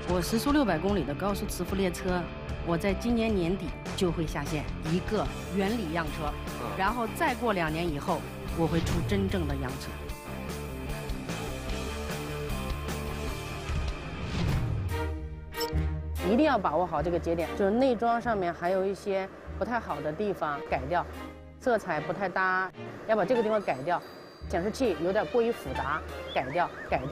我时速600公里的高速磁浮列车，我在今年年底就会下线一个原理样车，然后再过2年以后，我会出真正的样车。一定要把握好这个节点，就是内装上面还有一些不太好的地方改掉，色彩不太搭，要把这个地方改掉，显示器有点过于复杂，改掉。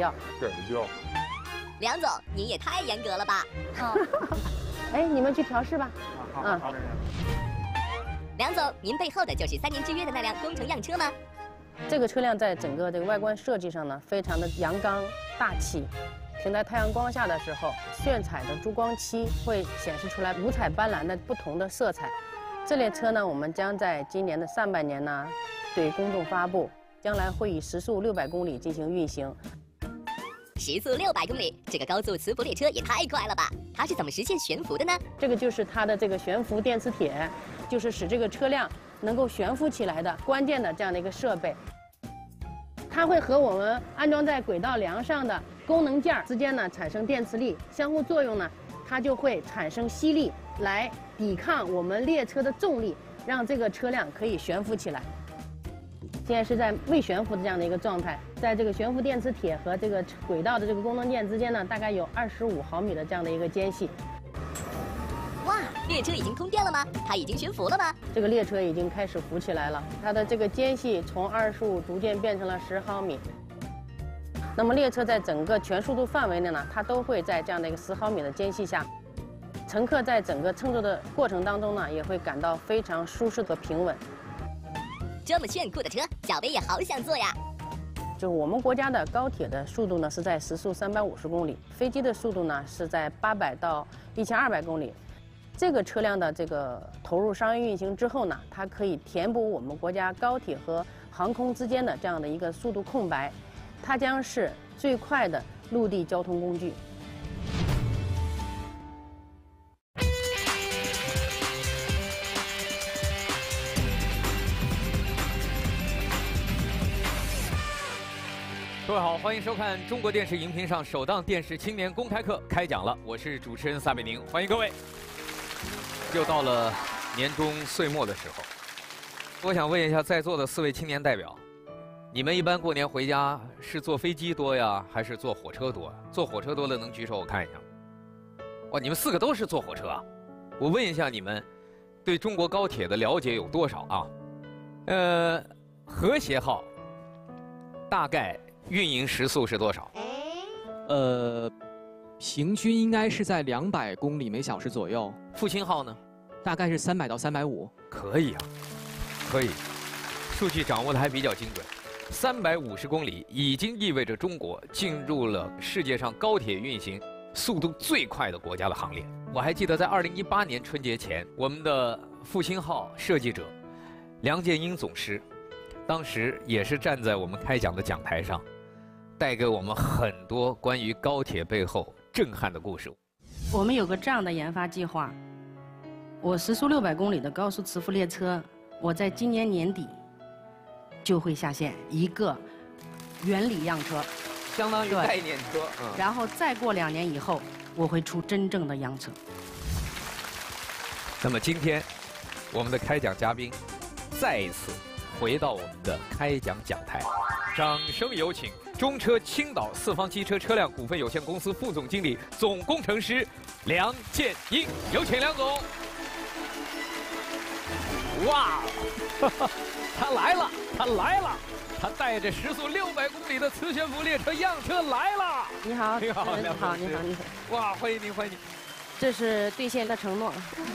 梁总，您也太严格了吧？ 哎，你们去调试吧。 好。 梁总，您背后的就是3年之约的那辆工程样车吗？ 这个车辆在整个这个外观设计上呢，非常的阳刚大气。停在太阳光下的时候，炫彩的珠光漆会显示出来五彩斑斓的不同的色彩。这列车呢，我们将在今年的上半年呢对公众发布，将来会以时速600公里进行运行。 时速600公里，这个高速磁浮列车也太快了吧！它是怎么实现悬浮的呢？ 这个就是它的这个悬浮电磁铁，就是使这个车辆能够悬浮起来的关键的这样的一个设备。它会和我们安装在轨道梁上的功能件之间呢产生电磁力，相互作用呢，它就会产生吸力来抵抗我们列车的重力，让这个车辆可以悬浮起来。现在是在未悬浮的这样的一个状态，在这个悬浮电磁铁和这个轨道的这个功能件之间呢，大概有25毫米的这样的一个间隙。 哇，列车已经通电了吗？它已经悬浮了吗？ 这个列车已经开始浮起来了，它的这个间隙从25逐渐变成了10毫米。那么列车在整个全速度范围内呢，它都会在这样的一个10毫米的间隙下，乘客在整个乘坐的过程当中呢，也会感到非常舒适和平稳。 这么炫酷的车，小贝也好想坐呀。 就是我们国家的高铁的速度呢是在时速350公里，飞机的速度呢是在800到1200公里。这个车辆的这个投入商业运行之后呢，它可以填补我们国家高铁和航空之间的这样的一个速度空白，它将是最快的陆地交通工具。 各位好，欢迎收看中国电视荧屏上首档电视青年公开课开讲了，我是主持人撒贝宁，欢迎各位。又到了年终岁末的时候，我想问一下在座的4位青年代表，你们一般过年回家是坐飞机多呀，还是坐火车多？坐火车多的能举手我看一下。哇，你们4个都是坐火车啊？我问一下你们对中国高铁的了解有多少啊？和谐号大概运营时速是多少？ 平均应该是在200公里每小时左右。 复兴号呢？ 大概是300到350。 可以啊，可以，数据掌握的还比较精准。350公里已经意味着中国进入了世界上高铁运行速度最快的国家的行列。我还记得在2018年春节前，我们的复兴号设计者梁建英总师，当时也是站在我们开讲的讲台上，带给我们很多关于高铁背后震撼的故事。 我们有个这样的研发计划，我时速600公里的高速磁浮列车，我在今年年底就会下线一个原理样车， 相当于概念车。 然后再过2年以后，我会出真正的样车。 那么今天我们的开讲嘉宾再一次回到我们的开讲讲台，掌声有请中车青岛四方汽车车辆股份有限公司副总经理、总工程师梁建英，有请梁总。哇，他来了，他来了，他带着时速600公里的磁悬浮列车样车来了。 你好， 你好， 你好，你好，你好。 哇，欢迎您，欢迎您。 这是兑现的承诺。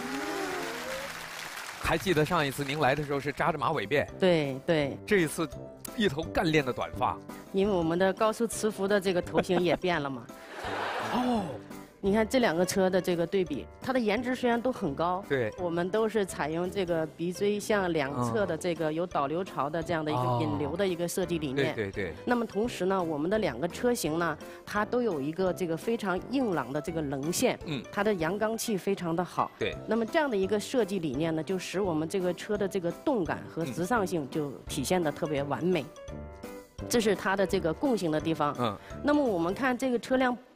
还记得上一次您来的时候是扎着马尾辫， 对对， 这一次一头干练的短发， 因为我们的高速磁浮的这个头型也变了嘛。 哦， 你看这2个车的这个对比，它的颜值虽然都很高， 对， 我们都是采用这个鼻锥向两侧的这个有导流槽的这样的一个引流的一个设计理念。 对对对。 那么同时呢，我们的2个车型呢，它都有一个这个非常硬朗的这个棱线，它的阳刚气非常的好。 对。 那么这样的一个设计理念呢，就使我们这个车的这个动感和时尚性就体现得特别完美。这是它的这个共性的地方。那么我们看这个车辆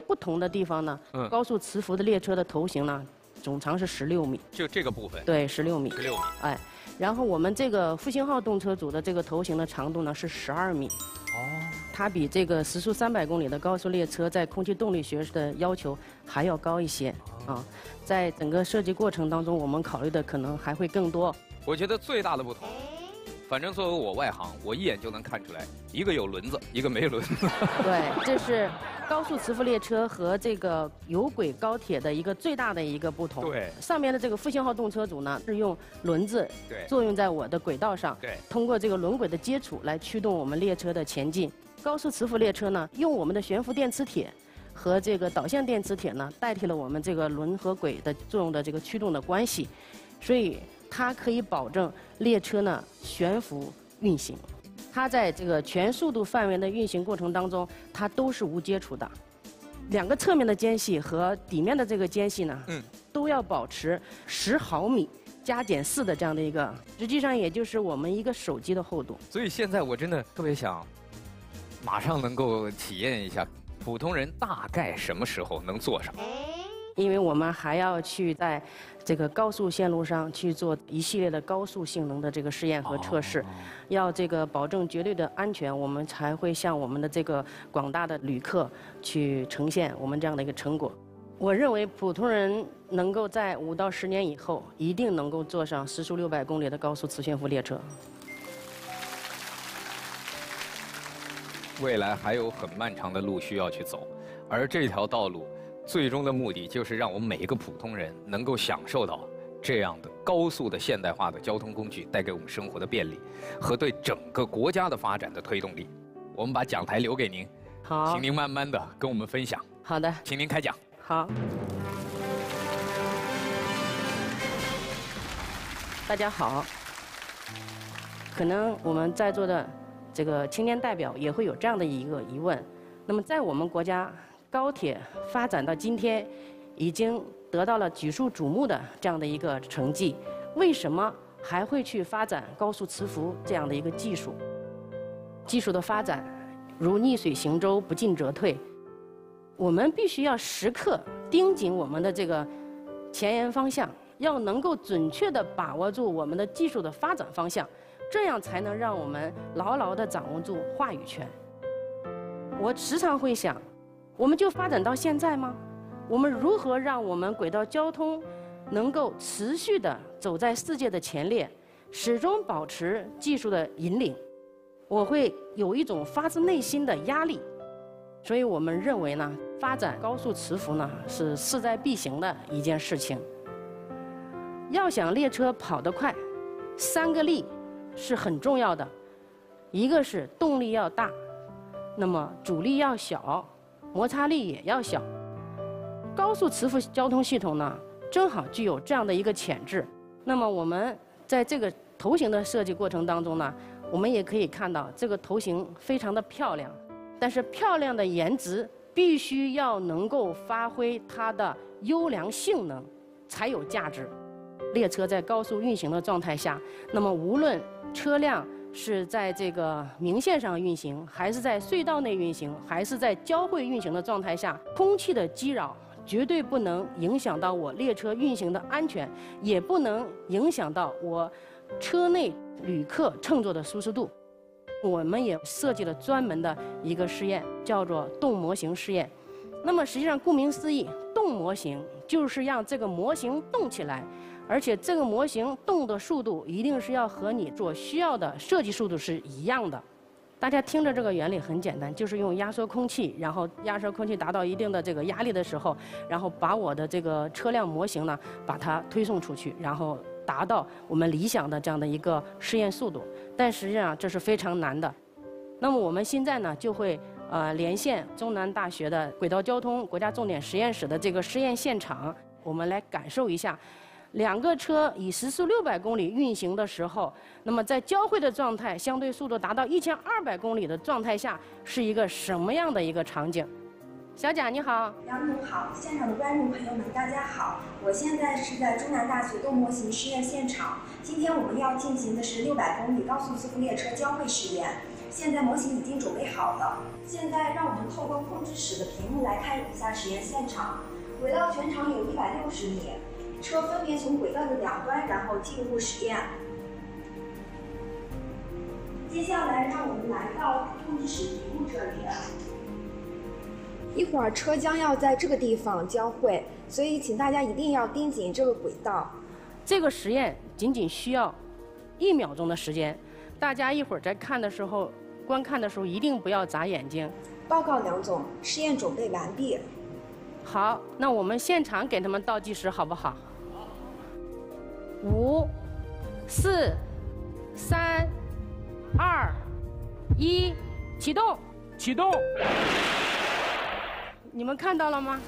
不同的地方呢，高速磁浮的列车的头型呢，总长是16米。 就这个部分。 对，16米。 16米。 哎，然后我们这个复兴号动车组的这个头型的长度呢是12米。哦。它比这个时速300公里的高速列车在空气动力学的要求还要高一些啊。在整个设计过程当中，我们考虑的可能还会更多。 我觉得最大的不同。反正作为我外行，我一眼就能看出来，一个有轮子，一个没轮子。 对，这是高速磁浮列车和这个有轨高铁的一个最大的一个不同。 对， 上面的这个复兴号动车组呢，是用轮子作用在我的轨道上， 对， 通过这个轮轨的接触来驱动我们列车的前进。高速磁浮列车呢，用我们的悬浮电磁铁和这个导线电磁铁呢，代替了我们这个轮和轨的作用的这个驱动的关系，所以它可以保证列车呢悬浮运行。它在这个全速度范围的运行过程当中，它都是无接触的。两个侧面的间隙和底面的这个间隙呢，都要保持10毫米加减4的这样的一个，实际上也就是我们一个手机的厚度。 所以现在我真的特别想，马上能够体验一下，普通人大概什么时候能坐上？ 因为我们还要去在这个高速线路上去做一系列的高速性能的这个试验和测试，要这个保证绝对的安全，我们才会向我们的这个广大的旅客去呈现我们这样的一个成果。我认为普通人能够在5到10年以后，一定能够坐上时速600公里的高速磁悬浮列车。 未来还有很漫长的路需要去走，而这条道路最终的目的就是让我们每一个普通人能够享受到这样的高速的现代化的交通工具带给我们生活的便利和对整个国家的发展的推动力。我们把讲台留给您， 好， 请您慢慢的跟我们分享。 好的， 请您开讲。 好，大家好。可能我们在座的这个青年代表也会有这样的一个疑问，那么在我们国家高铁发展到今天，已经得到了举世瞩目的这样的一个成绩，为什么还会去发展高速磁浮这样的一个技术？技术的发展如逆水行舟，不进则退。我们必须要时刻盯紧我们的这个前沿方向，要能够准确地把握住我们的技术的发展方向，这样才能让我们牢牢地掌握住话语权。我时常会想，我们就发展到现在吗？我们如何让我们轨道交通能够持续地走在世界的前列，始终保持技术的引领？我会有一种发自内心的压力。所以我们认为呢，发展高速磁浮呢是势在必行的一件事情。要想列车跑得快，3个力是很重要的，一个是动力要大，那么阻力要小，摩擦力也要小。高速磁浮交通系统呢，正好具有这样的一个潜质。那么我们在这个头型的设计过程当中呢，我们也可以看到这个头型非常的漂亮。但是漂亮的颜值必须要能够发挥它的优良性能，才有价值。列车在高速运行的状态下，那么无论车辆是在这个明线上运行，还是在隧道内运行，还是在交汇运行的状态下，空气的激扰绝对不能影响到我列车运行的安全，也不能影响到我车内旅客乘坐的舒适度。我们也设计了专门的一个试验，叫做动模型试验。那么实际上顾名思义，动模型就是让这个模型动起来，而且这个模型动的速度一定是要和你所需要的设计速度是一样的。大家听着这个原理很简单，就是用压缩空气，然后压缩空气达到一定的这个压力的时候，然后把我的这个车辆模型呢，把它推送出去，然后达到我们理想的这样的一个试验速度。但实际上这是非常难的。那么我们现在呢，就会连线中南大学的轨道交通国家重点实验室的这个实验现场，我们来感受一下2个车以时速600公里运行的时候，那么在交汇的状态，相对速度达到1200公里的状态下，是一个什么样的一个场景？小贾你好。 杨总好，现场的观众朋友们大家好，我现在是在中南大学动模型试验现场。今天我们要进行的是600公里高速磁浮列车交汇实验。 现在模型已经准备好了。现在让我们透过控制室的屏幕来看一下实验现场。轨道全长有160米，车分别从轨道的两端，然后进入实验。接下来，让我们来到控制室屏幕这里。一会儿车将要在这个地方交汇，所以请大家一定要盯紧这个轨道。 这个实验仅仅需要1秒钟的时间，大家一会儿在看的时候、观看的时候一定不要眨眼睛。 报告梁总，实验准备完毕。 好，那我们现场给他们倒计时，好不好？5、4、3、2、1，启动！ 启动！ 你们看到了吗？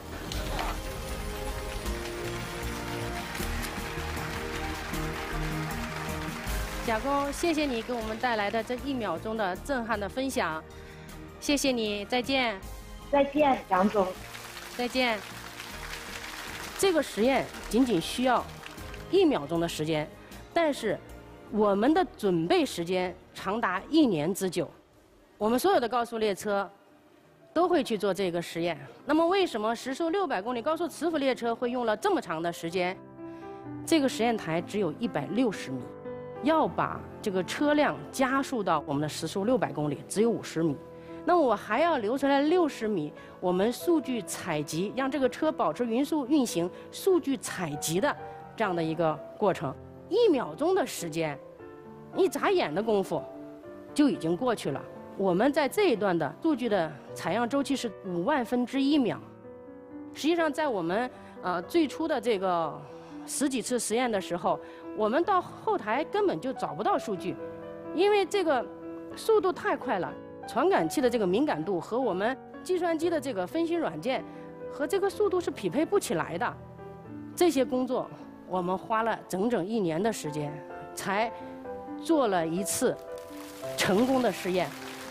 贾工，谢谢你给我们带来的这1秒钟的震撼的分享，谢谢你，再见。 再见，梁总。 再见。这个实验仅仅需要1秒钟的时间，但是我们的准备时间长达1年之久。我们所有的高速列车都会去做这个实验。那么，为什么时速600公里高速磁浮列车会用了这么长的时间？这个实验台只有160米，要把这个车辆加速到我们的时速600公里，只有50米。那我还要留出来60米，我们数据采集，让这个车保持匀速运行，数据采集的这样的一个过程。1秒钟的时间，一眨眼的功夫就已经过去了。我们在这一段的数据的采样周期是5万分之1秒。实际上，在我们最初的这个10几次实验的时候，我们到后台根本就找不到数据，因为这个速度太快了。传感器的这个敏感度和我们计算机的这个分析软件和这个速度是匹配不起来的。这些工作我们花了整整1年的时间，才做了一次成功的试验。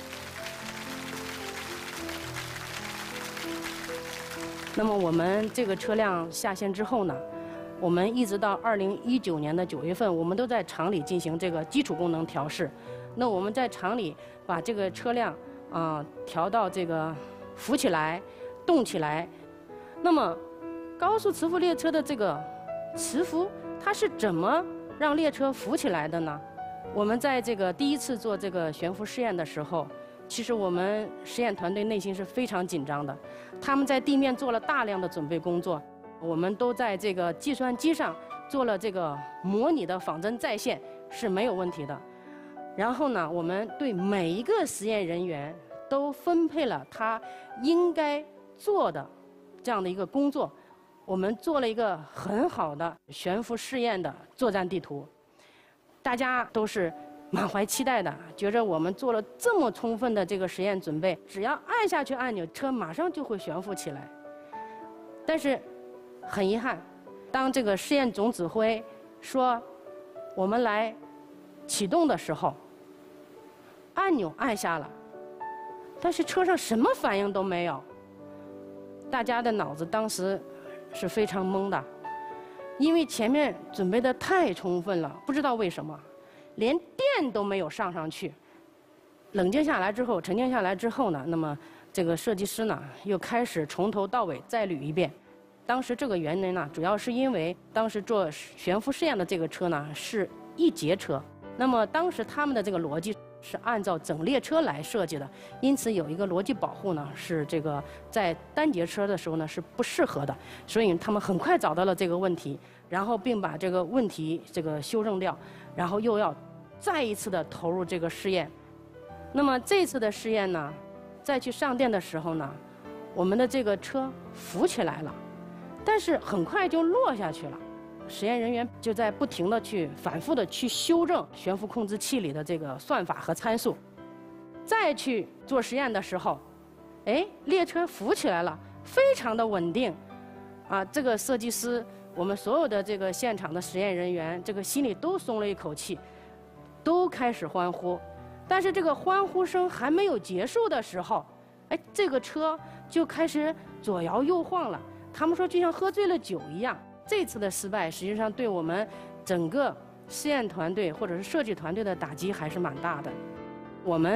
那么我们这个车辆下线之后呢，我们一直到2019年的9月份，我们都在厂里进行这个基础功能调试。那我们在厂里把这个车辆调到这个浮起来、动起来。那么高速磁浮列车的这个磁浮，它是怎么让列车浮起来的呢？我们在这个第1次做这个悬浮试验的时候，其实我们实验团队内心是非常紧张的。他们在地面做了大量的准备工作，我们都在这个计算机上做了这个模拟的仿真再现，是没有问题的。然后呢，我们对每一个实验人员都分配了他应该做的这样的一个工作。我们做了一个很好的悬浮试验的作战地图，大家都是满怀期待的，觉着我们做了这么充分的这个实验准备，只要按下去按钮，车马上就会悬浮起来。但是很遗憾，当这个试验总指挥说我们来启动的时候，按钮按下了，但是车上什么反应都没有。大家的脑子当时是非常懵的，因为前面准备的太充分了，不知道为什么，连电都没有上去。冷静下来之后，沉静下来之后呢，那么这个设计师呢又开始从头到尾再捋一遍。当时这个原因呢，主要是因为当时做悬浮试验的这个车呢是1节车，那么当时他们的这个逻辑是按照整列车来设计的，因此有一个逻辑保护呢，是这个在单节车的时候呢是不适合的，所以他们很快找到了这个问题，然后并把这个问题这个修正掉，然后又要再一次的投入这个试验。那么这次的试验呢，再去上电的时候呢，我们的这个车浮起来了，但是很快就落下去了。实验人员就在不停的去反复的去修正悬浮控制器里的这个算法和参数，再去做实验的时候，列车浮起来了，非常的稳定，这个设计师，我们所有的这个现场的实验人员，这个心里都松了一口气，都开始欢呼。但是这个欢呼声还没有结束的时候，这个车就开始左摇右晃了。他们说就像喝醉了酒一样。这次的失败实际上对我们整个试验团队或者是设计团队的打击还是蛮大的。我们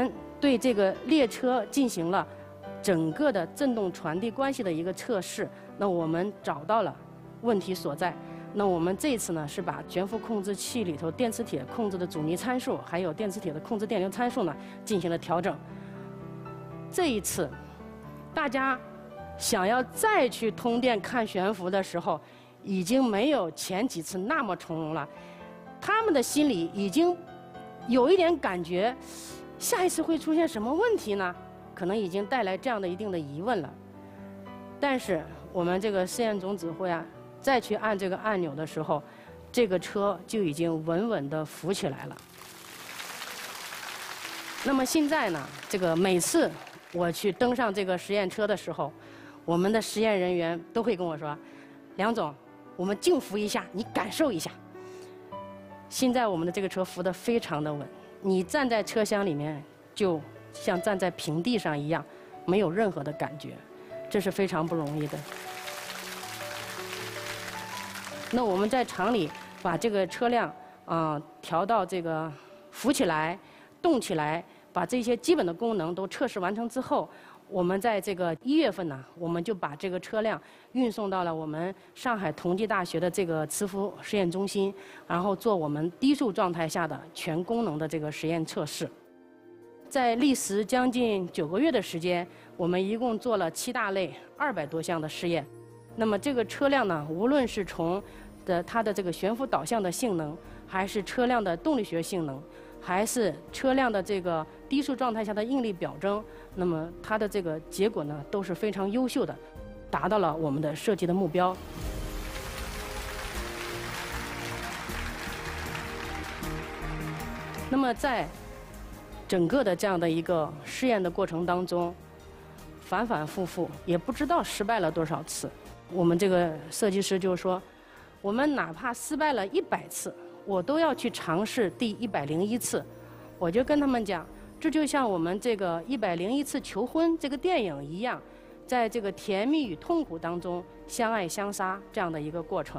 对这个列车进行了整个的振动传递关系的一个测试，那我们找到了问题所在。那我们这一次呢，是把悬浮控制器里头电磁铁控制的阻尼参数，还有电磁铁的控制电流参数呢，进行了调整。这一次，大家想要再去通电看悬浮的时候，已经没有前几次那么从容了。他们的心里已经有一点感觉，下一次会出现什么问题呢？可能已经带来这样的一定的疑问了。但是我们这个试验总指挥啊，再去按这个按钮的时候，这个车就已经稳稳地浮起来了。那么现在呢，这个每次我去登上这个实验车的时候，我们的实验人员都会跟我说：“梁总，我们静浮一下，你感受一下。”现在我们的这个车浮得非常的稳，你站在车厢里面就像站在平地上一样，没有任何的感觉，这是非常不容易的。那我们在厂里把这个车辆调到这个浮起来、动起来，把这些基本的功能都测试完成之后，我们在这个1月份呢，我们就把这个车辆运送到了我们上海同济大学的这个磁浮实验中心，然后做我们低速状态下的全功能的这个实验测试。在历时将近9个月的时间，我们一共做了7大类200多项的试验。那么这个车辆呢，无论是从它的这个悬浮导向的性能，还是车辆的动力学性能，还是车辆的这个低速状态下的应力表征，那么它的这个结果呢都是非常优秀的，达到了我们的设计的目标。那么在整个的这样的一个试验的过程当中，反反复复，也不知道失败了多少次。我们这个设计师就说，我们哪怕失败了100次，我都要去尝试第101次。我就跟他们讲，这就像我们这个101次求婚这个电影一样，在这个甜蜜与痛苦当中相爱相杀这样的一个过程。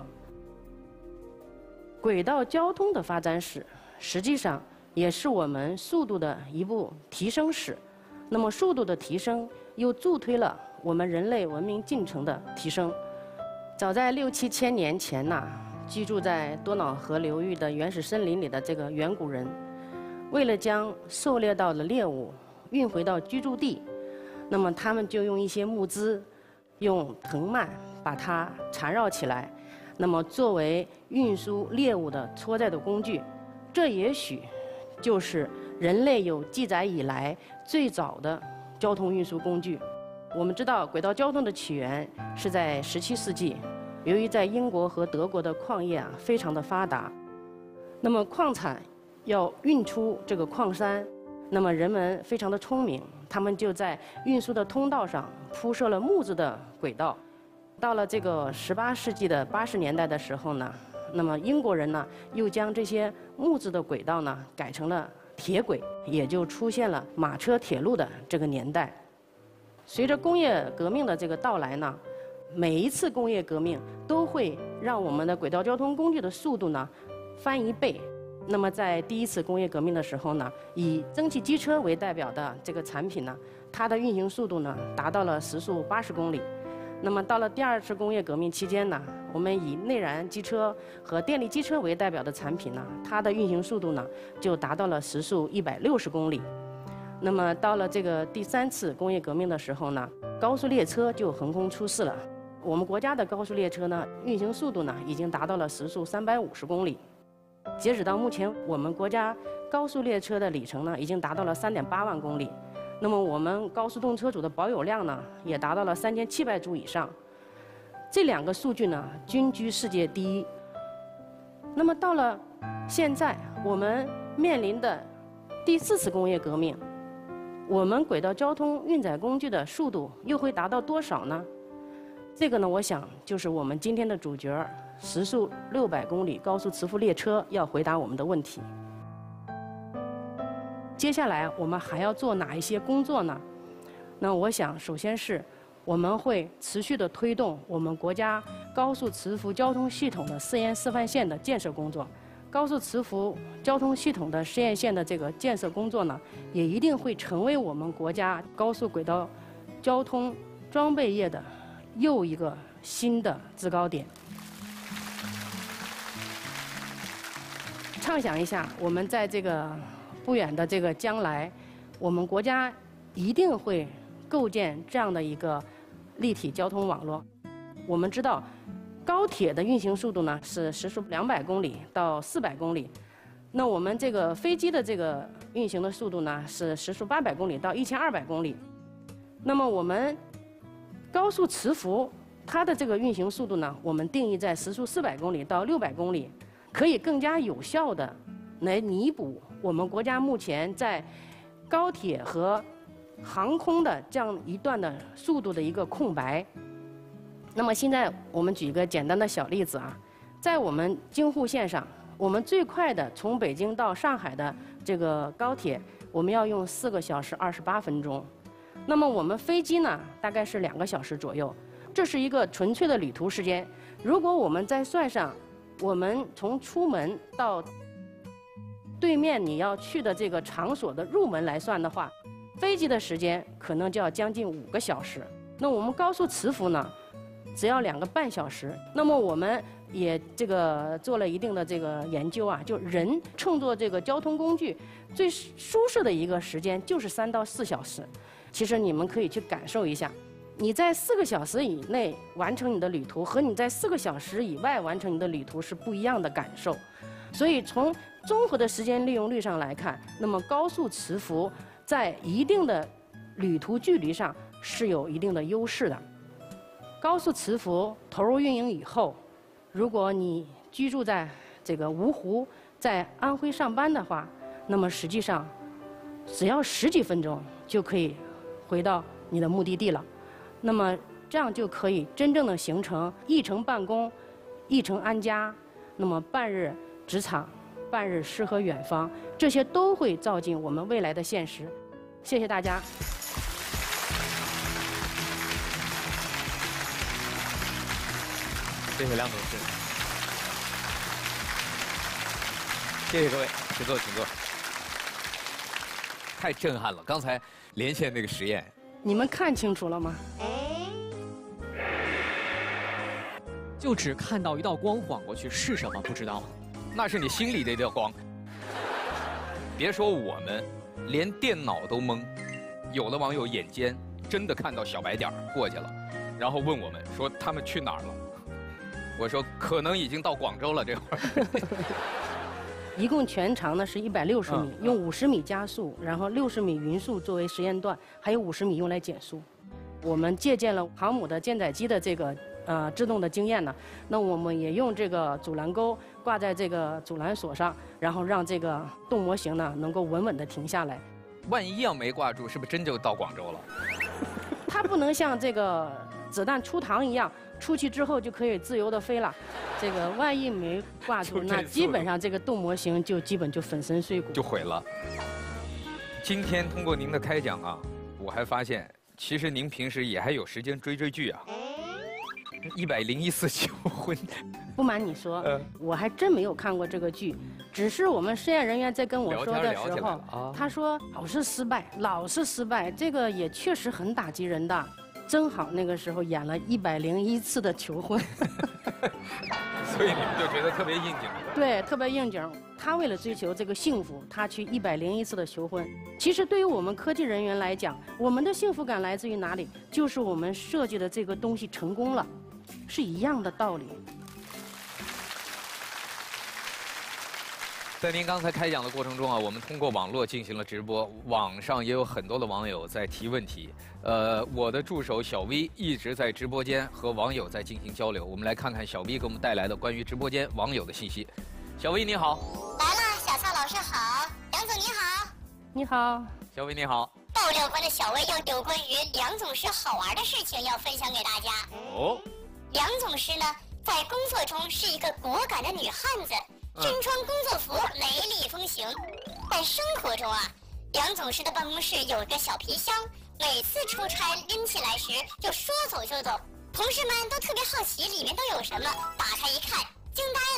轨道交通的发展史，实际上也是我们速度的一部提升史。那么速度的提升又助推了我们人类文明进程的提升。早在6、7千年前呐，居住在多瑙河流域的原始森林里的这个远古人，为了将狩猎到的猎物运回到居住地，那么他们就用一些木枝，用藤蔓把它缠绕起来，那么作为运输猎物的拖载的工具。这也许就是人类有记载以来最早的交通运输工具。我们知道轨道交通的起源是在17世纪，由于在英国和德国的矿业非常的发达，那么矿产要运出这个矿山，那么人们非常的聪明，他们就在运输的通道上铺设了木质的轨道。到了这个18世纪的80年代的时候呢，那么英国人呢又将这些木质的轨道呢改成了铁轨，也就出现了马车铁路的这个年代。随着工业革命的这个到来呢，每一次工业革命都会让我们的轨道交通工具的速度呢翻1倍。那么在第1次工业革命的时候呢，以蒸汽机车为代表的这个产品呢，它的运行速度呢达到了时速80公里。那么到了第2次工业革命期间呢，我们以内燃机车和电力机车为代表的产品呢，它的运行速度呢就达到了时速160公里。那么到了这个第3次工业革命的时候呢，高速列车就横空出世了。我们国家的高速列车呢，运行速度呢已经达到了时速350公里。截止到目前，我们国家高速列车的里程呢已经达到了3.8万公里。那么我们高速动车组的保有量呢也达到了3700组以上。这2个数据呢均居世界第1。那么到了现在，我们面临的第4次工业革命，我们轨道交通运载工具的速度又会达到多少呢？这个呢，我想就是我们今天的主角——时速600公里高速磁浮列车要回答我们的问题。接下来我们还要做哪一些工作呢？那我想，首先是我们会持续地推动我们国家高速磁浮交通系统的试验示范线的建设工作。 高速磁浮交通系统的实验线的这个建设工作呢，也一定会成为我们国家高速轨道交通装备业的又一个新的制高点。畅想一下，我们在这个不远的这个将来，我们国家一定会构建这样的一个立体交通网络。我们知道，高铁的运行速度呢是时速200公里到400公里，那我们这个飞机的这个运行的速度呢是时速800公里到1200公里。那么我们高速磁浮它的这个运行速度呢，我们定义在时速400公里到600公里，可以更加有效的来弥补我们国家目前在高铁和航空的这样一段的速度的一个空白。那么现在我们举一个简单的小例子啊，在我们京沪线上，我们最快的从北京到上海的这个高铁，我们要用4个小时28分钟。那么我们飞机呢，大概是2个小时左右，这是一个纯粹的旅途时间。如果我们再算上我们从出门到对面你要去的这个场所的入门来算的话，飞机的时间可能就要将近5个小时。那我们高速磁浮呢，只要2个半小时。那么我们也这个做了一定的这个研究啊，就人乘坐这个交通工具最舒适的一个时间就是3到4小时。其实你们可以去感受一下，你在4个小时以内完成你的旅途，和你在4个小时以外完成你的旅途是不一样的感受。所以从综合的时间利用率上来看，那么高速磁浮在一定的旅途距离上是有一定的优势的。高速磁浮投入运营以后，如果你居住在这个芜湖，在安徽上班的话，那么实际上只要10几分钟就可以回到你的目的地了。那么这样就可以真正的形成一程办公，一程安家，那么半日职场，半日诗和远方，这些都会照进我们未来的现实。谢谢大家。 谢谢梁董事，谢谢各位，请坐，请坐。太震撼了！刚才连线那个实验， 你们看清楚了吗？ 就只看到一道光晃过去，是什么不知道。 那是你心里的一道光。别说我们，连电脑都懵。有的网友眼尖，真的看到小白点过去了，然后问我们说他们去哪儿了。我说可能已经到广州了，这会儿。 一共全长呢是160米，用50米加速，然后60米匀速作为实验段，还有50米用来减速。我们借鉴了航母的舰载机的这个制动的经验呢，那我们也用这个阻拦钩挂在这个阻拦索上，然后让这个动模型呢能够稳稳地停下来。 万一要没挂住，是不是真就到广州了？ 它不能像这个子弹出膛一样，出去之后就可以自由地飞了。这个万一没挂住，那基本上这个动模型就基本就粉身碎骨， 就毁了。今天通过您的开讲啊，我还发现，其实您平时也还有时间追剧啊。101次求婚。 不瞒你说，我还真没有看过这个剧，只是我们实验人员在跟我说的时候，他说老是失败，老是失败，这个也确实很打击人的。正好那个时候演了101次的求婚， 所以你们就觉得特别应景。 对，特别应景。他为了追求这个幸福，他去101次的求婚。其实对于我们科技人员来讲，我们的幸福感来自于哪里？就是我们设计的这个东西成功了，是一样的道理。 在您刚才开讲的过程中啊，我们通过网络进行了直播，网上也有很多的网友在提问题。我的助手小 V 一直在直播间和网友在进行交流。我们来看看小 V 给我们带来的关于直播间网友的信息。小 V 你好。 来了，小蔡老师好，梁总你好。 你好， 小 V 你好。 爆料官的小 V 有关于梁总师好玩的事情要分享给大家。 哦。 梁总师呢，在工作中是一个果敢的女汉子。身穿工作服，雷厉风行。但生活中啊，梁总师的办公室有一个小皮箱，每次出差拎起来时就说走就走。同事们都特别好奇里面都有什么，打开一看，惊呆了，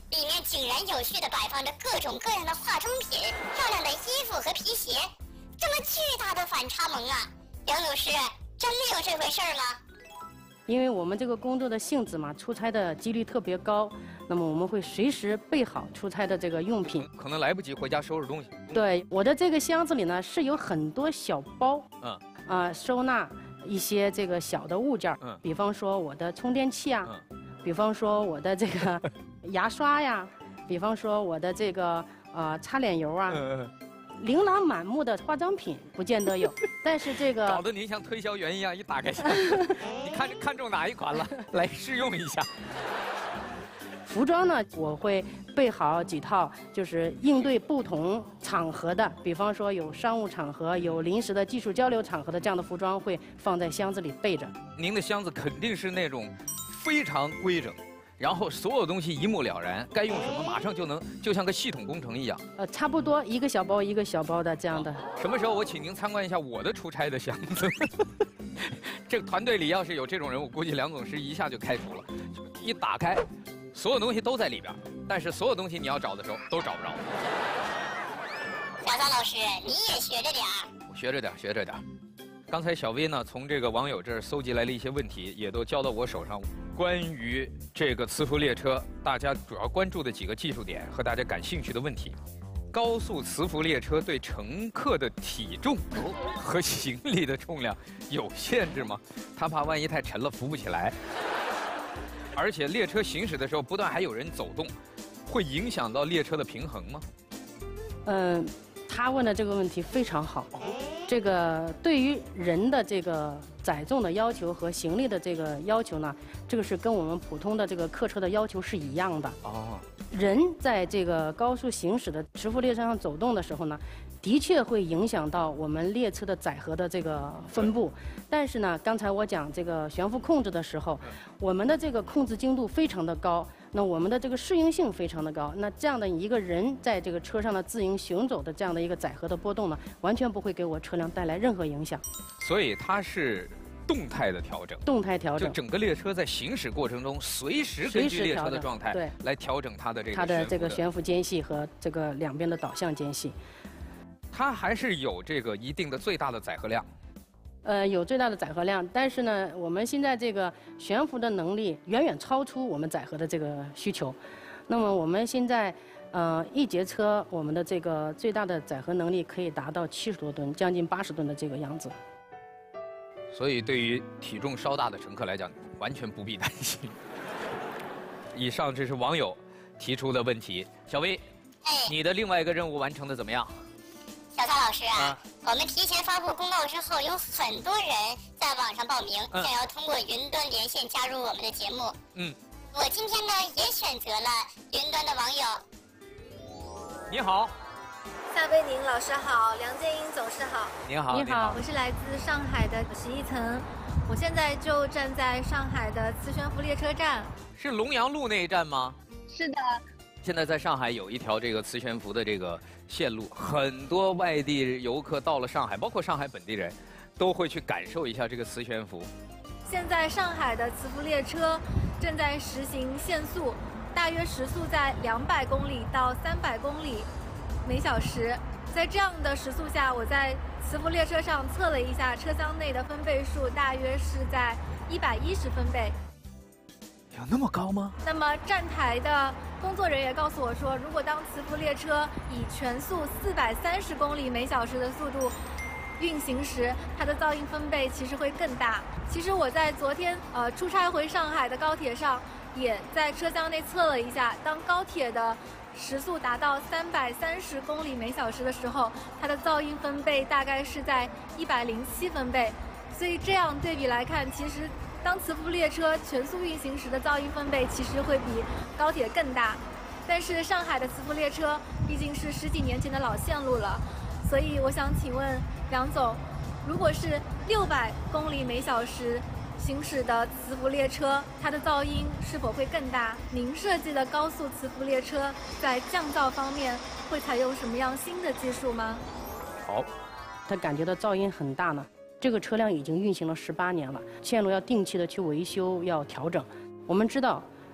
里面井然有序地摆放着各种各样的化妆品、漂亮的衣服和皮鞋，这么巨大的反差萌啊！杨总师，真的有这回事吗？ 因为我们这个工作的性质嘛，出差的几率特别高，那么我们会随时备好出差的这个用品， 可能来不及回家收拾东西。 对，我的这个箱子里呢是有很多小包，收纳一些这个小的物件，比方说我的充电器啊，比方说我的这个牙刷呀，比方说我的这个擦脸油啊。琳琅满目的化妆品不见得有，但是这个搞得您像推销员一样，一打开箱，你看中哪一款了？来试用一下。 服装呢，我会备好几套，就是应对不同场合的，比方说有商务场合、有临时的技术交流场合的这样的服装，会放在箱子里备着。 您的箱子肯定是那种非常规整。然后所有东西一目了然，该用什么马上就能，就像个系统工程一样。 差不多一个小包一个小包的这样的。 什么时候我请您参观一下我的出差的箱子？这个团队里要是有这种人，我估计梁总师一下就开除了。一打开，所有东西都在里边，但是所有东西你要找的时候都找不着。 小桑老师，你也学着点儿。 我学着点，学着点。刚才小薇呢，从这个网友这儿搜集来了一些问题，也都交到我手上。关于这个磁浮列车，大家主要关注的几个技术点和大家感兴趣的问题：高速磁浮列车对乘客的体重和行李的重量有限制吗？他怕万一太沉了扶不起来。而且列车行驶的时候，不但还有人走动，会影响到列车的平衡吗？ 他问的这个问题非常好。这个对于人的这个载重的要求和行李的这个要求呢，这个是跟我们普通的这个客车的要求是一样的。人在这个高速行驶的磁浮列车上走动的时候呢，的确会影响到我们列车的载荷的这个分布。但是呢，刚才我讲这个悬浮控制的时候，我们的这个控制精度非常的高。那我们的这个适应性非常的高，那这样的一个人在这个车上的自行行走的这样的一个载荷的波动呢，完全不会给我车辆带来任何影响。 所以它是动态的调整， 动态调整， 就整个列车在行驶过程中，随时根据列车的状态对来调整它的这个悬浮间隙和这个两边的导向间隙。 它还是有这个一定的最大的载荷量。 有最大的载荷量，但是呢，我们现在这个悬浮的能力远远超出我们载荷的这个需求。那么我们现在，一节车我们的这个最大的载荷能力可以达到70多吨，将近80吨的这个样子。 所以对于体重稍大的乘客来讲，完全不必担心。以上这是网友提出的问题。小薇，你的另外一个任务完成的怎么样？ 小曹老师啊，我们提前发布公告之后，有很多人在网上报名，想要通过云端连线加入我们的节目。我今天呢也选择了云端的网友。 你好， 夏贝宁老师好，梁建英总是好。 您好，你好， 我是来自上海的11层，我现在就站在上海的磁悬浮列车站。 是龙阳路那一站吗？ 是的。 现在在上海有一条这个磁悬浮的这个线路，很多外地游客到了上海，包括上海本地人，都会去感受一下这个磁悬浮。 现在上海的磁浮列车正在实行限速，大约时速在200公里到300公里每小时。在这样的时速下，我在磁浮列车上测了一下，车厢内的分贝数大约是在110分贝。 有那么高吗？ 那么站台的工作人员告诉我说，如果当磁浮列车以全速430公里每小时的速度运行时，它的噪音分贝其实会更大。其实我在昨天出差回上海的高铁上，也在车厢内测了一下，当高铁的时速达到330公里每小时的时候，它的噪音分贝大概是在107分贝。所以这样对比来看，其实当磁浮列车全速运行时的噪音分贝其实会比高铁更大。但是上海的磁浮列车毕竟是10几年前的老线路了，所以我想请问梁总，如果是600公里每小时行驶的磁浮列车，它的噪音是否会更大？您设计的高速磁浮列车在降噪方面会采用什么样新的技术吗？ 好， 他感觉到噪音很大呢。这个车辆已经运行了18年了，线路要定期的去维修，要调整。我们知道，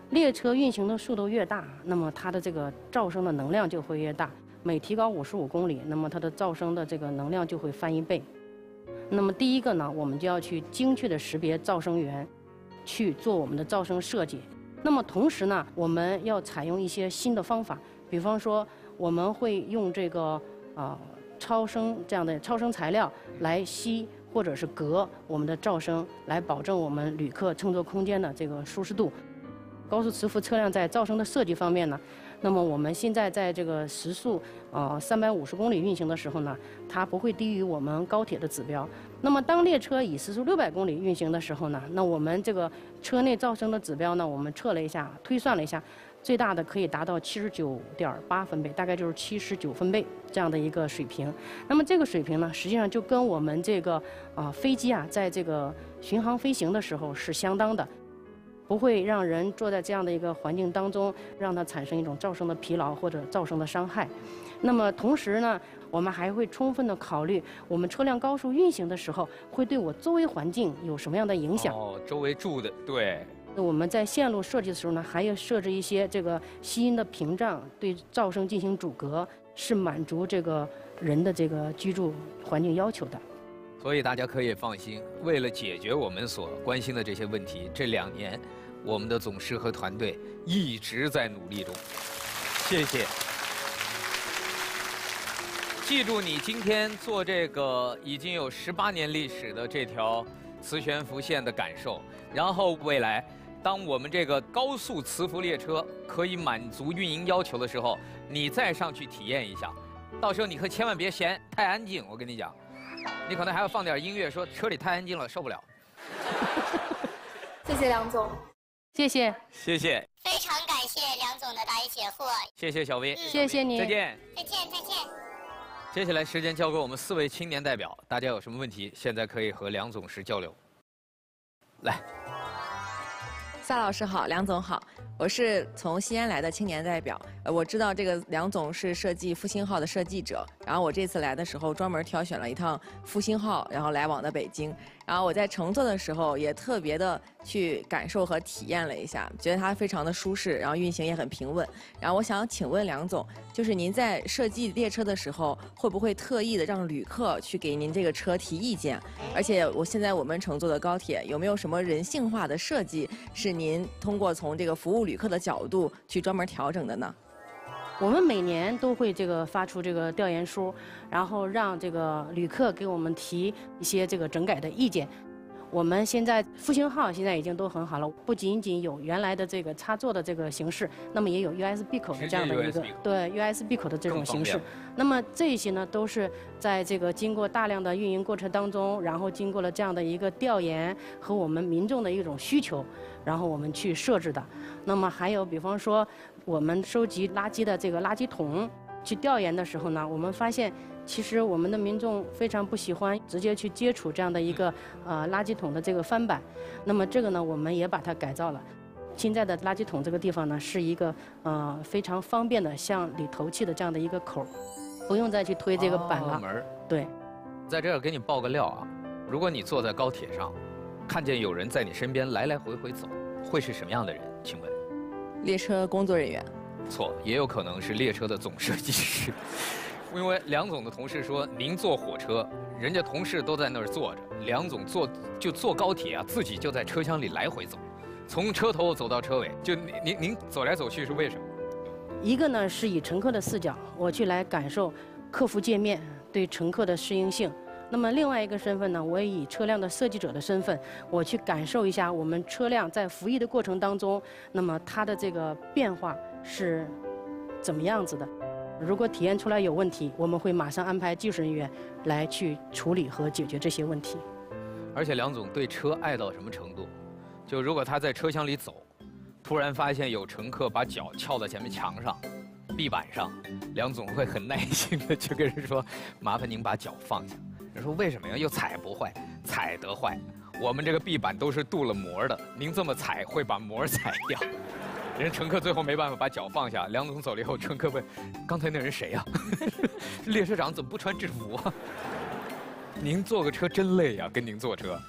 列车运行的速度越大，那么它的这个噪声的能量就会越大。每提高55公里，那么它的噪声的这个能量就会翻1倍。那么第一个呢，我们就要去精确的识别噪声源，去做我们的噪声设计。那么同时呢，我们要采用一些新的方法，比方说我们会用这个超声这样的超声材料来吸或者是隔我们的噪声，来保证我们旅客乘坐空间的这个舒适度。高速磁浮车辆在噪声的设计方面呢，那么我们现在在这个时速350公里运行的时候呢，它不会低于我们高铁的指标。那么当列车以时速600公里运行的时候呢，那我们这个车内噪声的指标呢，我们测了一下，推算了一下，最大的可以达到79.8分贝，大概就是79分贝这样的一个水平。那么这个水平呢，实际上就跟我们这个飞机啊，在这个巡航飞行的时候是相当的。不会让人坐在这样的一个环境当中，让它产生一种噪声的疲劳或者噪声的伤害。那么同时呢，我们还会充分的考虑我们车辆高速运行的时候，会对我周围环境有什么样的影响。 周围住的，对。 我们在线路设计的时候呢，还要设置一些这个吸音的屏障，对噪声进行阻隔，是满足这个人的这个居住环境要求的。 所以大家可以放心，为了解决我们所关心的这些问题，这2年，我们的总师和团队一直在努力中。谢谢。记住你今天做这个已经有18年历史的这条磁悬浮线的感受，然后未来，当我们这个高速磁浮列车可以满足运营要求的时候，你再上去体验一下。到时候你可千万别嫌太安静，我跟你讲。你可能还要放点音乐，说车里太安静了，受不了。 谢谢梁总， 谢谢， 谢谢， 非常感谢梁总的答疑解惑。 谢谢小薇， 谢谢你， 再见， 再见，再见。 接下来时间交给我们4位青年代表，大家有什么问题，现在可以和梁总师交流。来， 夏老师好，梁总好。我是从西安来的青年代表，我知道这个梁总是设计复兴号的设计者，然后我这次来的时候专门挑选了一趟复兴号，然后来往的北京，然后我在乘坐的时候也特别的去感受和体验了一下，觉得它非常的舒适，然后运行也很平稳。然后我想请问梁总，就是您在设计列车的时候，会不会特意的让旅客去给您这个车提意见？而且我们乘坐的高铁有没有什么人性化的设计，是您通过从这个服务旅客的角度去专门调整的呢？ 我们每年都会发出这个调研书，然后让这个旅客给我们提一些这个整改的意见。我们现在复兴号现在已经都很好了，不仅仅有原来的这个插座的这个形式，那么也有 USB 口的这样的一个对 USB 口的这种形式。那么这些呢，都是在这个经过大量的运营过程当中，然后经过了这样的一个调研和我们民众的一种需求，然后我们去设置的。那么还有比方说，我们收集垃圾的这个垃圾桶去调研的时候呢，我们发现其实我们的民众非常不喜欢直接去接触这样的一个垃圾桶的这个翻板。那么这个呢，我们也把它改造了。现在的垃圾桶这个地方呢，是一个非常方便的向里投气的这样的一个口，不用再去推这个板了。 门。 对， 在这儿给你爆个料啊，如果你坐在高铁上，看见有人在你身边来来回回走，会是什么样的人？请问？ 列车工作人员。 错，也有可能是列车的总设计师。因为梁总的同事说，您坐火车，人家同事都在那儿坐着，梁总坐高铁啊，自己就在车厢里来回走，从车头走到车尾，就您走来走去是为什么？ 一个呢是以乘客的视角，我去来感受客服界面对乘客的适应性。那么另外一个身份呢，我也以车辆的设计者的身份，我去感受一下我们车辆在服役的过程当中，那么它的这个变化是怎么样子的。如果体验出来有问题，我们会马上安排技术人员来去处理和解决这些问题。 而且梁总对车爱到什么程度？就如果他在车厢里走，突然发现有乘客把脚翘在前面墙上、壁板上，梁总会很耐心的去跟人说：“麻烦您把脚放下。”人说：“为什么呀？又踩不坏，踩得坏。我们这个壁板都是镀了膜的，您这么踩会把膜踩掉。”人乘客最后没办法把脚放下，梁总走了以后，乘客问：“刚才那人谁呀？列车长怎么不穿制服啊？”您坐个车真累呀，跟您坐车。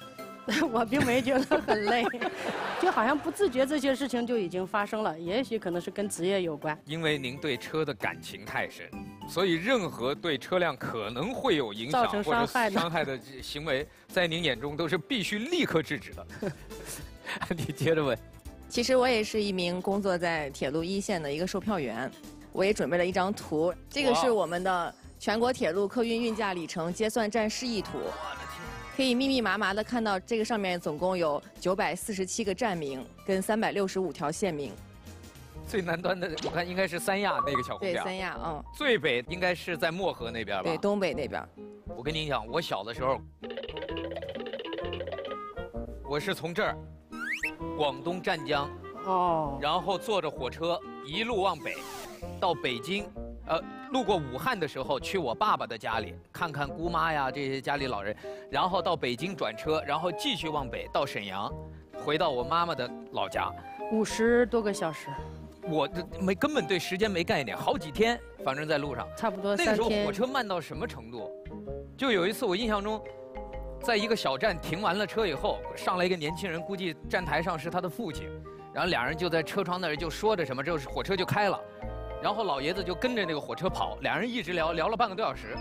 我并没觉得很累，就好像不自觉这些事情就已经发生了，也许可能是跟职业有关。 因为您对车的感情太深，所以任何对车辆可能会有影响造成或者伤伤害的行为，在您眼中都是必须立刻制止的。你接着问。 其实我也是一名工作在铁路一线的一个售票员，我也准备了一张图，这个是我们的全国铁路客运运价里程结算站示意图。可以密密麻麻的看到，这个上面总共有947个站名跟365条线名。 最南端的我看应该是三亚那个小红对， 点。 三亚，嗯。 最北应该是在漠河那边吧？ 对，东北那边。 我跟您讲，我小的时候，我是从这儿，广东湛江，然后坐着火车一路往北，到北京，路过武汉的时候，去我爸爸的家里看看姑妈呀这些家里老人，然后到北京转车，然后继续往北到沈阳，回到我妈妈的老家 ，50多个小时。 我根本对时间没概念，好几天，反正在路上， 差不多3天。 那个时候火车慢到什么程度？就有一次我印象中，在一个小站停完了车以后，上来一个年轻人，估计站台上是他的父亲，然后俩人就在车窗那儿就说着什么，这火车就开了。然后老爷子就跟着那个火车跑，两人一直聊了半个多小时。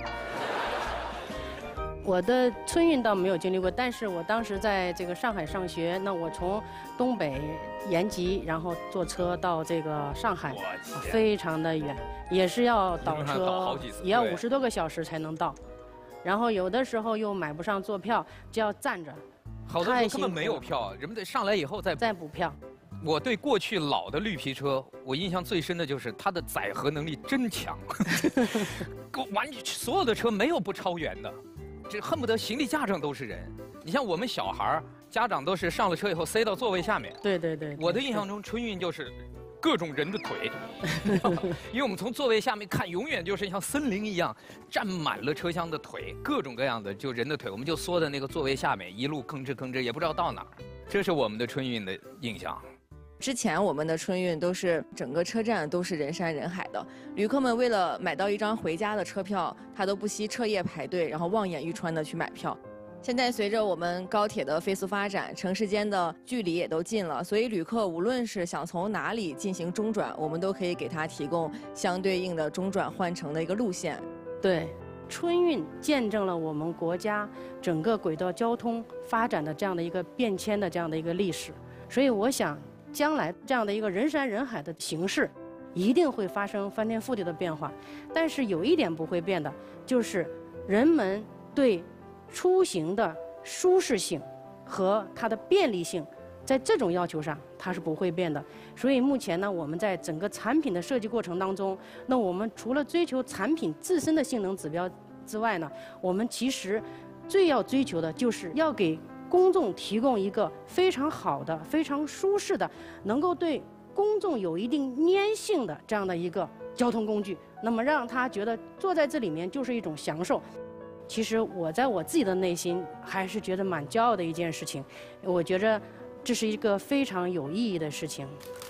我的春运倒没有经历过，但是我当时在这个上海上学，那我从东北延吉，然后坐车到这个上海，非常的远，也是要倒车，也要50多个小时才能到。然后有的时候又买不上坐票，就要站着。 好多人根本没有票，人们得上来以后再补票。 我对过去老的绿皮车，我印象最深的就是它的载荷能力真强，完全所有的车没有不超员的，这恨不得行李架上都是人。你像我们小孩儿，家长都是上了车以后塞到座位下面。 对对对。 我的印象中春运就是各种人的腿，因为我们从座位下面看，永远就是像森林一样站满了车厢的腿，各种各样的就人的腿，我们就缩在那个座位下面，一路吭哧吭哧，也不知道到哪儿。这是我们的春运的印象。 之前我们的春运都是整个车站都是人山人海的，旅客们为了买到一张回家的车票，他都不惜彻夜排队，然后望眼欲穿的去买票。现在随着我们高铁的飞速发展，城市间的距离也都近了，所以旅客无论是想从哪里进行中转，我们都可以给他提供相对应的中转换乘的一个路线。 对，春运见证了我们国家整个轨道交通发展的这样的一个变迁的这样的一个历史，所以我想将来这样的一个人山人海的形势，一定会发生翻天覆地的变化。但是有一点不会变的，就是人们对出行的舒适性和它的便利性，在这种要求上它是不会变的。所以目前呢，我们在整个产品的设计过程当中，那我们除了追求产品自身的性能指标之外呢，我们其实最要追求的就是要给公众提供一个非常好的、非常舒适的，能够对公众有一定粘性的这样的一个交通工具，那么让他觉得坐在这里面就是一种享受。其实我在我自己的内心还是觉得蛮骄傲的一件事情，我觉着这是一个非常有意义的事情。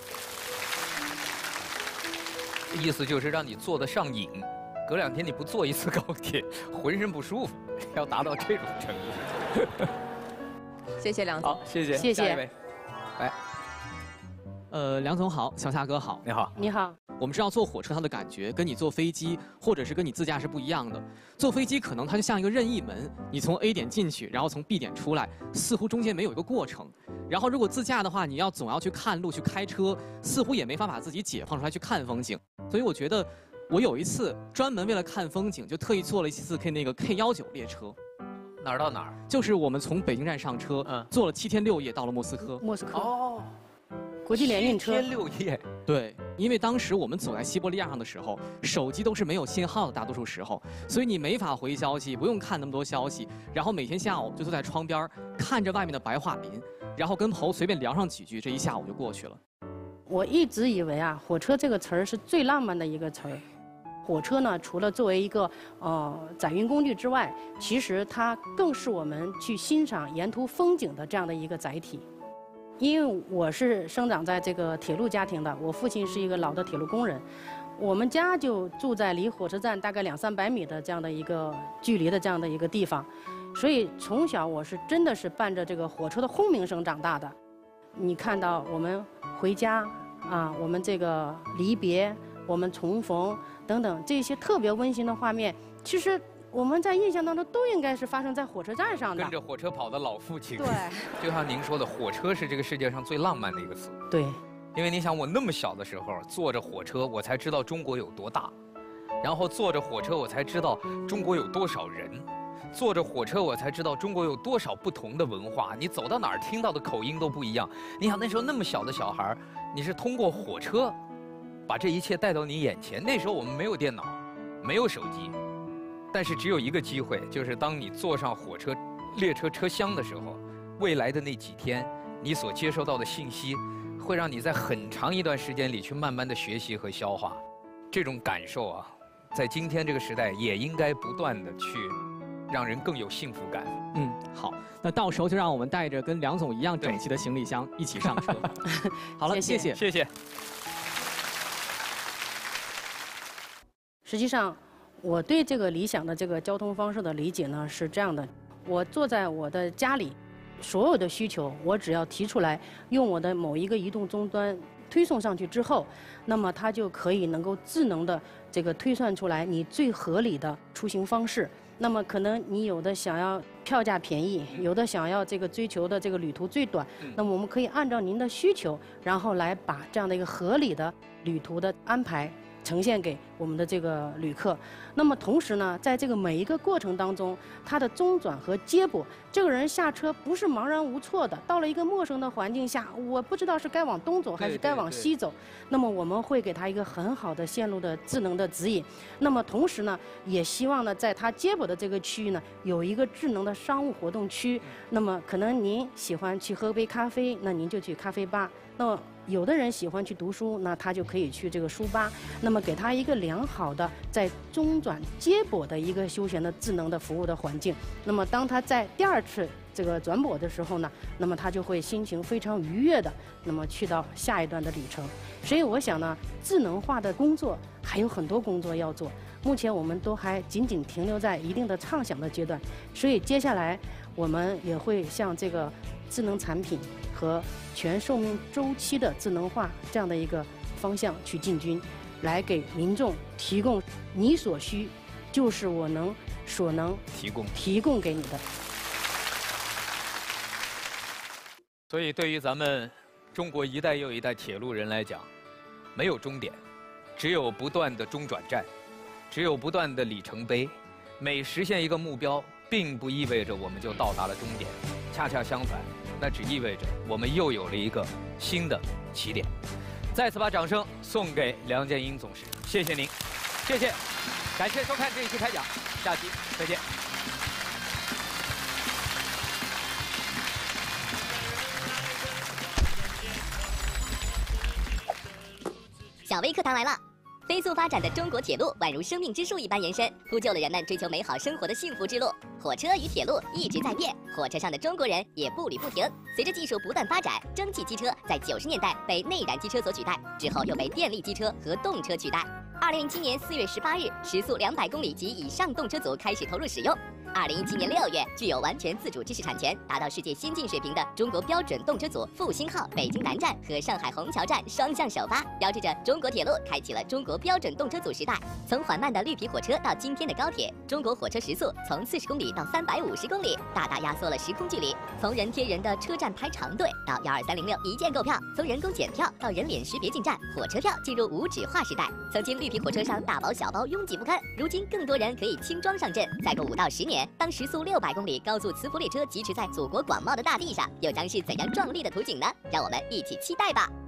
意思就是让你坐得上瘾，隔2天你不坐一次高铁，浑身不舒服，要达到这种程度。 谢谢梁总。 好，谢谢， 谢谢。 下一位，来。 梁总好，小夏哥好， 你好， 你好。 我们知道坐火车它的感觉跟你坐飞机或者是跟你自驾是不一样的。坐飞机可能它就像一个任意门，你从 A 点进去，然后从 B 点出来，似乎中间没有一个过程。然后如果自驾的话，你总要去看路去开车，似乎也没法把自己解放出来去看风景。所以我觉得我有一次专门为了看风景，就特意坐了一次那个 K19列车。 哪儿到哪儿？ 就是我们从北京站上车，坐了7天6夜到了莫斯科。 莫斯科哦， 国际联运车。7 天6夜。 对，因为当时我们走在西伯利亚上的时候，手机都是没有信号的，大多数时候，所以你没法回消息，不用看那么多消息。然后每天下午就坐在窗边，看着外面的白桦林，然后跟朋友随便聊上几句，这一下午就过去了。 我一直以为啊，火车这个词儿是最浪漫的一个词儿。火车呢，除了作为一个载运工具之外，其实它更是我们去欣赏沿途风景的这样的一个载体。因为我是生长在这个铁路家庭的，我父亲是一个老的铁路工人，我们家就住在离火车站大概200-300米的这样的一个距离的这样的一个地方。 所以从小我是真的是伴着这个火车的轰鸣声长大的。你看到我们回家啊，我们这个离别，我们重逢等等这些特别温馨的画面，其实我们在印象当中都应该是发生在火车站上的。 跟着火车跑的老父亲。 对， 就像您说的，火车是这个世界上最浪漫的一个词。 对， 因为你想，我那么小的时候坐着火车，我才知道中国有多大，然后坐着火车，我才知道中国有多少人。坐着火车，我才知道中国有多少不同的文化。你走到哪儿听到的口音都不一样。你想那时候那么小的小孩，你是通过火车把这一切带到你眼前。那时候我们没有电脑，没有手机，但是只有一个机会，就是当你坐上火车、列车车厢的时候，未来的那几天，你所接收到的信息，会让你在很长一段时间里去慢慢的学习和消化。这种感受啊，在今天这个时代也应该不断的去让人更有幸福感。 好，那到时候就让我们带着跟梁总一样整齐的行李箱一起上车。好了，谢谢， 谢谢。 实际上，我对这个理想的这个交通方式的理解呢是这样的：我坐在我的家里，所有的需求我只要提出来，用我的某一个移动终端推送上去之后，那么它就可以能够智能的这个推算出来你最合理的出行方式。那么可能你有的想要票价便宜，有的想要这个追求的这个旅途最短，那么我们可以按照您的需求，然后来把这样的一个合理的旅途的安排呈现给我们的这个旅客。那么同时呢，在这个每一个过程当中，它的中转和接驳，这个人下车不是茫然无措的，到了一个陌生的环境下，我不知道是该往东走还是该往西走。那么我们会给他一个很好的线路的智能的指引。那么同时呢，也希望呢，在他接驳的这个区域呢，有一个智能的商务活动区。那么可能您喜欢去喝杯咖啡，那您就去咖啡吧。那么有的人喜欢去读书，那他就可以去这个书吧。那么给他一个良好的在中转接驳的一个休闲的智能的服务的环境。那么当他在第二次这个转驳的时候呢，那么他就会心情非常愉悦的，那么去到下一段的旅程。所以我想呢，智能化的工作还有很多工作要做。目前我们都还仅仅停留在一定的畅想的阶段，所以接下来我们也会向这个智能产品和全寿命周期的智能化这样的一个方向去进军，来给民众提供你所需，就是我所能提供给你的。 所以对于咱们中国一代又一代铁路人来讲，没有终点，只有不断的中转站，只有不断的里程碑。每实现一个目标，并不意味着我们就到达了终点，恰恰相反，那只意味着我们又有了一个新的起点。再次把掌声送给梁建英总师，谢谢您，谢谢，感谢收看这一期开讲，下期再见。 小微课堂来了！飞速发展的中国铁路宛如生命之树一般延伸，铺就了人们追求美好生活的幸福之路。火车与铁路一直在变，火车上的中国人也步履不停。随着技术不断发展，蒸汽机车在90年代被内燃机车所取代，之后又被电力机车和动车取代。2007年4月18日，时速200公里及以上动车组开始投入使用。2017年6月，具有完全自主知识产权、达到世界先进水平的中国标准动车组复兴号北京南站和上海虹桥站双向首发，标志着中国铁路开启了中国标准动车组时代。从缓慢的绿皮火车到今天的高铁，中国火车时速从40公里到350公里，大大压缩了时空距离。从人贴人的车站排长队到12306一键购票，从人工检票到人脸识别进站，火车票进入无纸化时代。曾经绿皮火车上大包小包拥挤不堪，如今更多人可以轻装上阵。再过5到10年，当时速600公里高速磁浮列车疾驰在祖国广袤的大地上，又将是怎样壮丽的图景呢？让我们一起期待吧！